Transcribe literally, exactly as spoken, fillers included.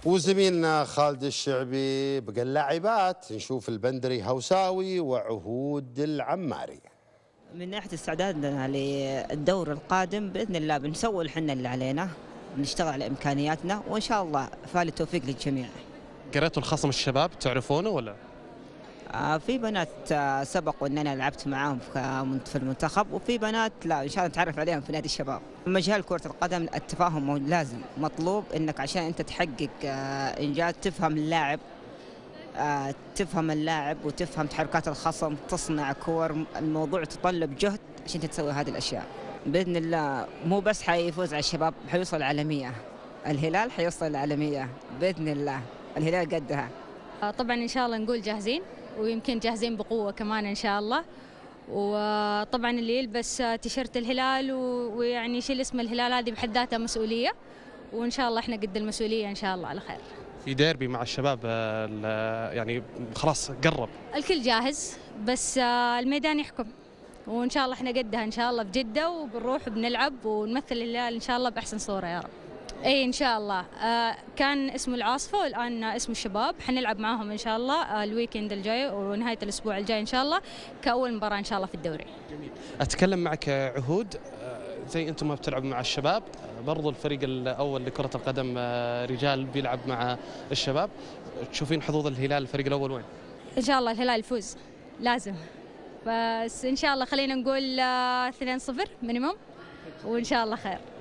وزميلنا خالد الشعبي بقى اللاعبات، نشوف البندري هوساوي وعهود العماري. من ناحية استعدادنا للدور القادم بإذن الله بنسوي الحنا اللي علينا، بنشتغل على إمكانياتنا وإن شاء الله فالي التوفيق للجميع. قريتوا الخصم الشباب تعرفونه ولا؟ آه في بنات آه سبق وإن أنا لعبت معاهم في المنتخب، وفي بنات لا إن شاء الله نتعرف عليهم في نادي الشباب. مجال كرة القدم التفاهم لازم مطلوب، إنك عشان أنت تحقق آه إنجاز تفهم اللاعب، آه تفهم اللاعب وتفهم تحركات الخصم، تصنع كور. الموضوع يتطلب جهد عشان تسوي هذه الأشياء. بإذن الله مو بس حيفوز على الشباب، حيوصل العالمية. الهلال حيوصل العالمية بإذن الله، الهلال قدها. طبعا إن شاء الله نقول جاهزين، ويمكن جاهزين بقوة كمان إن شاء الله. وطبعا اللي يلبس تيشيرت الهلال ويعني يشيل اسم الهلال هذه بحد ذاتها مسؤولية، وإن شاء الله إحنا قد المسؤولية إن شاء الله على خير. في ديربي مع الشباب يعني خلاص قرب، الكل جاهز بس الميدان يحكم، وإن شاء الله إحنا قدها إن شاء الله بجدة، وبنروح وبنلعب ونمثل الهلال إن شاء الله بأحسن صورة يا رب. اي ان شاء الله. آه كان اسمه العاصفه والان اسمه الشباب، حنلعب معاهم ان شاء الله آه الويكند الجاي ونهايه الاسبوع الجاي ان شاء الله كاول مباراه ان شاء الله في الدوري. جميل. اتكلم معك عهود، آه زي انتم ما بتلعبوا مع الشباب، آه برضو الفريق الاول لكره القدم آه رجال بيلعب مع الشباب، تشوفين حظوظ الهلال الفريق الاول وين؟ ان شاء الله الهلال يفوز لازم، بس ان شاء الله خلينا نقول آه اثنين صفر مينيموم، وان شاء الله خير.